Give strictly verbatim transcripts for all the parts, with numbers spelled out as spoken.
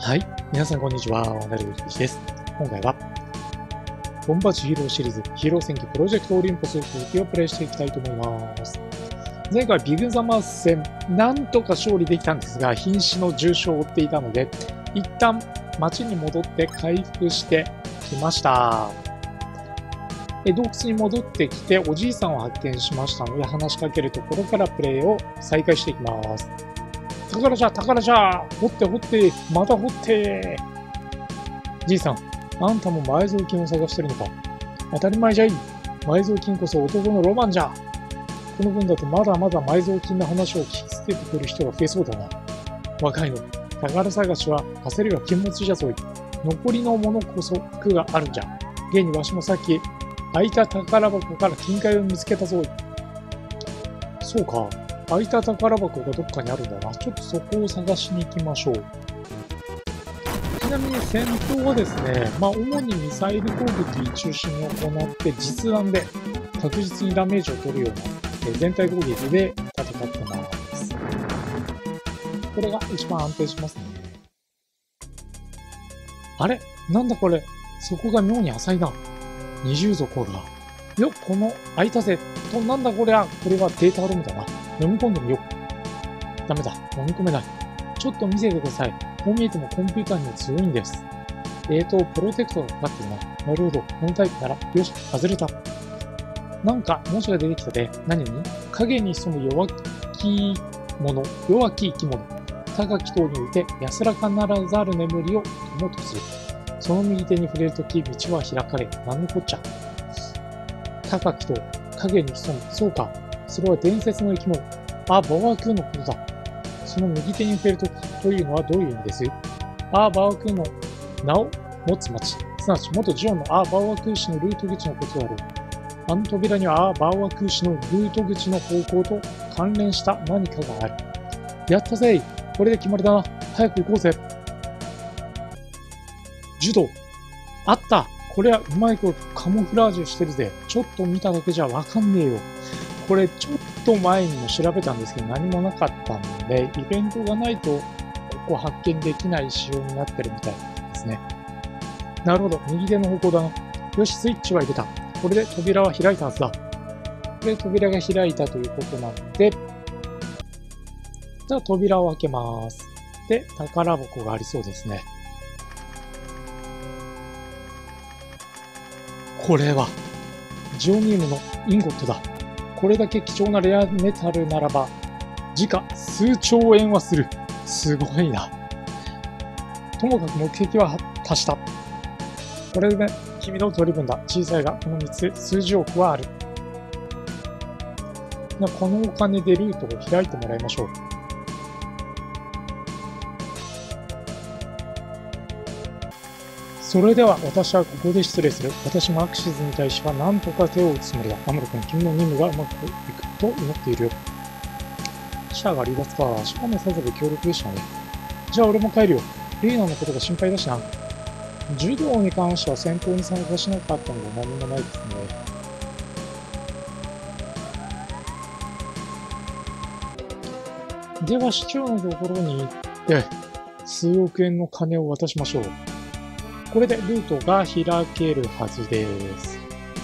はい。皆さんこんにちは。ワンダルウィキです。今回は、ボンバチヒーローシリーズ、ヒーロー戦記プロジェクトオリンポス続きをプレイしていきたいと思います。前回ビグザマー戦、なんとか勝利できたんですが、瀕死の重傷を負っていたので、一旦町に戻って回復してきました。で洞窟に戻ってきて、おじいさんを発見しましたので、話しかけるところからプレイを再開していきます。宝じゃ、宝じゃ、掘って掘って、また掘って。じいさん、あんたも埋蔵金を探してるのか。当たり前じゃい。埋蔵金こそ男のロマンじゃ。この分だとまだまだ埋蔵金の話を聞きつけてくる人が増えそうだな。若いの、宝探しは焦りは禁物じゃぞい。残りのものこそ苦があるんじゃ。現にわしもさっき、開いた宝箱から金塊を見つけたぞい。そうか。開いた宝箱がどっかにあるんだな。ちょっとそこを探しに行きましょう。ちなみに戦闘はですね、まあ主にミサイル攻撃中心に行って実弾で確実にダメージを取るような全体攻撃で戦ってます。これが一番安定しますね。あれなんだこれそこが妙に浅いな。二重底が。よっ、この開いたぜ。と、なんだこれは。これはデータロムだな。飲み込んでみよう。ダメだ。飲み込めない。ちょっと見せてください。こう見えてもコンピューターには強いんです。えーと、プロテクトがかかってるな。なるほど。このタイプなら、よし、外れた。なんか、文字が出てきたで、何に影に潜む弱き者、弱き生き物。高き塔において安らかならざる眠りを友とする。その右手に触れるとき、道は開かれ、なんのこっちゃ。高き塔、影に潜む。そうか。それは伝説の生き物。あ、バワークーのことだ。その右手に触れるときというのはどういう意味ですあ、バワークーの名を持つ町。すなわち、元ジオンのアーバーワクー氏のルート口のことだろう。あの扉にはアーバーワクー氏のルート口の方向と関連した何かがある。やったぜい。これで決まりだな。早く行こうぜ。柔道。あった。これはうまいことカモフラージュしてるぜ。ちょっと見ただけじゃわかんねえよ。これちょっと前にも調べたんですけど何もなかったんで、イベントがないとここ発見できない仕様になってるみたいですね。なるほど。右手の方向だな。よし、スイッチは入れた。これで扉は開いたはずだ。これで扉が開いたということなので、じゃあ扉を開けます。で、宝箱がありそうですね。これは、ジオニウムのインゴットだ。これだけ貴重なレアメタルならば、時価数兆円はする。すごいな。ともかく目的は達した。これで、ね、君の取り分だ。小さいが、このみっつ、数十億はある。このお金でルートを開いてもらいましょう。それでは私はここで失礼する。私もアクシズに対しては何とか手を打つつもりだ。アムロ君、君の任務がうまくいくと祈っているよ。シャアが離脱か。しかもさぞ強力でしたね。じゃあ俺も帰るよ。リーナのことが心配だしな。柔道に関しては戦闘に参加しなかったので何もないですね。では市長のところに行って、数億円の金を渡しましょう。これでルートが開けるはずです。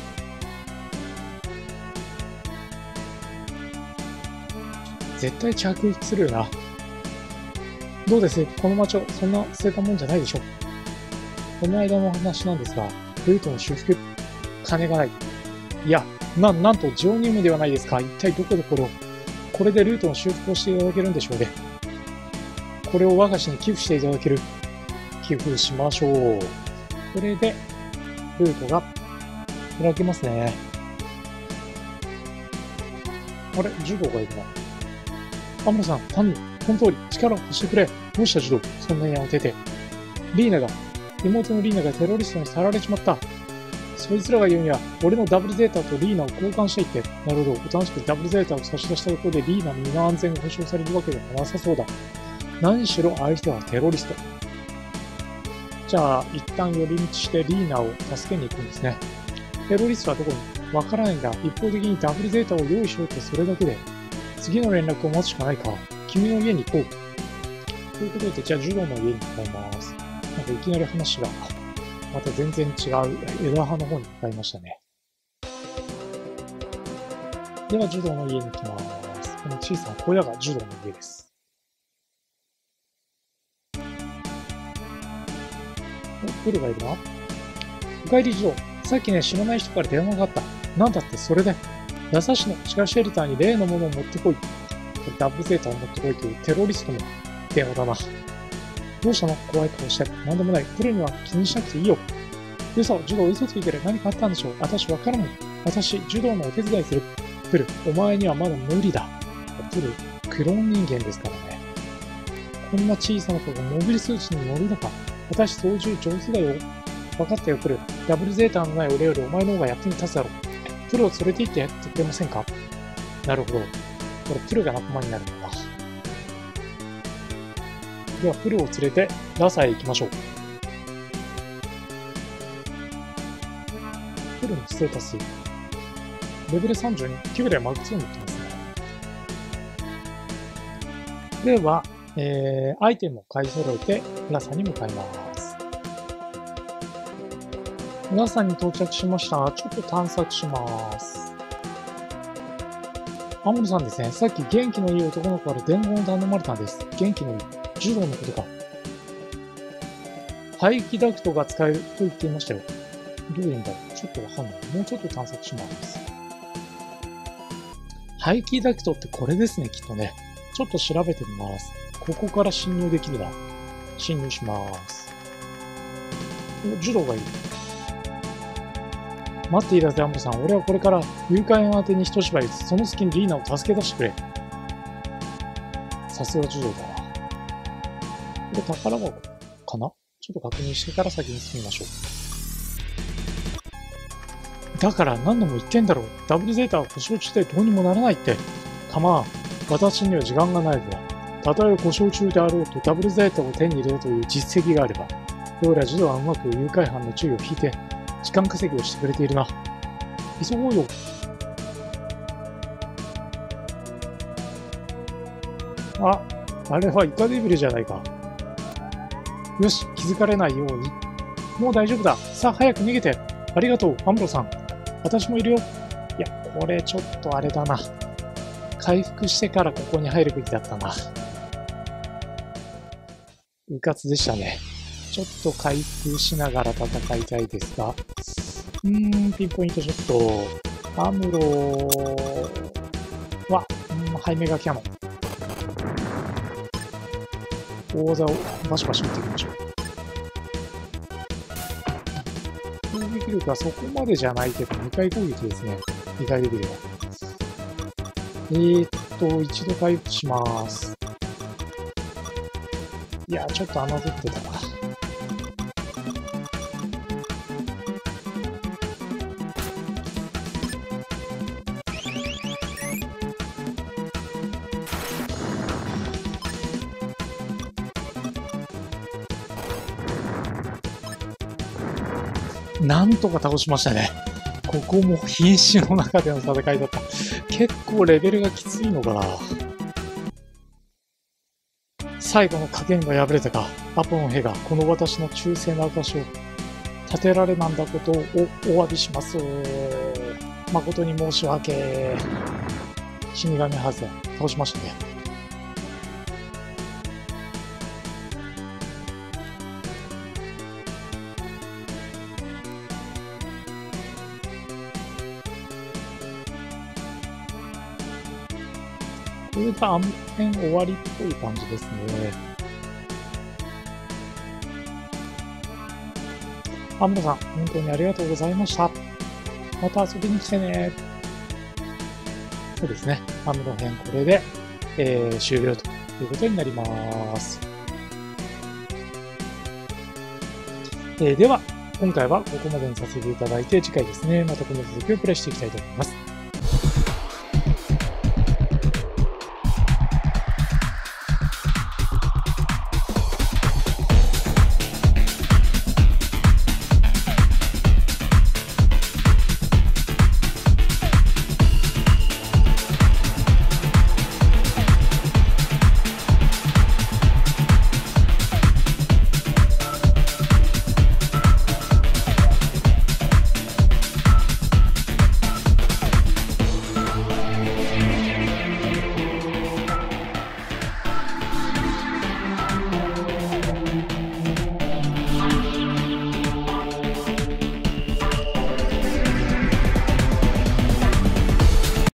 絶対着陸するよな。どうですこの町をそんな捨てたもんじゃないでしょ。この間の話なんですが、ルートの修復、金がない。いや、な、なんとジオニウムではないですか。一体どこでこれを。これでルートの修復をしていただけるんでしょうね。これを我が社に寄付していただける。寄付しましょう。これで、ルートが開けますね。あれ柔道がいるな。アムロさん、単に、この通り、力を貸してくれ。どうした柔道そんなに慌てて。リーナが、妹のリーナがテロリストにさられちまった。そいつらが言うには、俺のダブルゼータとリーナを交換していって。なるほど、おとなしくダブルゼータを差し出したところでリーナの身の安全が保証されるわけではなさそうだ。何しろ相手はテロリスト。じゃあ、一旦寄り道してリーナを助けに行くんですね。テロリストはどこにわからないんだ。一方的にダブルゼータを用意しようってそれだけで。次の連絡を待つしかないか。君の家に行こう。 ということで、じゃあ柔道の家に向かいます。なんかいきなり話が、また全然違う枝葉の方に向かいましたね。では柔道の家に行きます。この小さな小屋が柔道の家です。お、プルがいるな。お帰り児童。さっきね、知らない人から電話があった。なんだってそれで。優しの地下シェルターに例のものを持ってこい。ダブルゼータを持ってこいというテロリストの電話だな。どうしたの？怖い顔して。なんでもない。プルには気にしなくていいよ。嘘、柔道嘘ついてる。何かあったんでしょう。私わかるもん。私、柔道のお手伝いする。プル、お前にはまだ無理だ。プル、クローン人間ですからね。こんな小さな子がモビルスーツに乗るのか。私操縦上手だよ。分かったよ、プル。ダブルゼータのない俺よりお前の方が役に立つだろう。プルを連れて行ってやってくれませんか？なるほど。これ、プルが仲間になるんだな。では、プルを連れてラサへ行きましょう。プルのステータス。レベルさんじゅうに、キュブでマグツーに行ってますね。では、えー、アイテムを買い揃えてラサに向かいます。ラサに到着しました。ちょっと探索します。アムロさんですね。さっき元気のいい男の子から伝言を頼まれたんです。元気のいい。柔道のことか。排気ダクトが使えると言っていましたよ。どういう意味だろう。ちょっとわかんない。もうちょっと探索します。排気ダクトってこれですね、きっとね。ちょっと調べてみます。ここから侵入できるな。侵入します。お、柔道がいる。待っていたぜ、アンボさん。俺はこれから誘拐案宛てに一縛り打つ。その隙にリーナを助け出してくれ。さすが柔道だな。これ宝箱かな？ちょっと確認してから先に進みましょう。だから何度も言ってんだろう。ダブルゼータは故障中でどうにもならないって。かまあ、私には時間がないから。たとえ故障中であろうとダブルゼータを手に入れるという実績があれば、どうやら児童はうまく誘拐犯の注意を引いて、時間稼ぎをしてくれているな。急ごうよ。あ、あれはイカデビルじゃないか。よし、気づかれないように。もう大丈夫だ。さあ、早く逃げて。ありがとう、アムロさん。私もいるよ。いや、これちょっとあれだな。回復してからここに入るべきだったな。うかつでしたね。ちょっと回復しながら戦いたいですが。うーん、ピンポイントショット。アムロは、うん、ハイメガキャノン。大技をバシバシ打っていきましょう。攻撃力はそこまでじゃないけど、にかい攻撃ですね。にかいレベルは。えーっと、一度回復します。いや、ちょっと侮ってたな。なんとか倒しましたね。ここも瀕死の中での戦いだった。結構レベルがきついのかな。最後の加減が破れたか。アポの兵がこの私の忠誠な証を立てられなんだことをお詫びします。誠に申し訳。死神ハズ倒しましたね。これで暗編終わりっぽい感じですね。アムロさん、本当にありがとうございました。また遊びに来てね。そうですね。アムロ編これで、えー、終了ということになります。えー、では、今回はここまでにさせていただいて、次回ですね、またこの続きをプレイしていきたいと思います。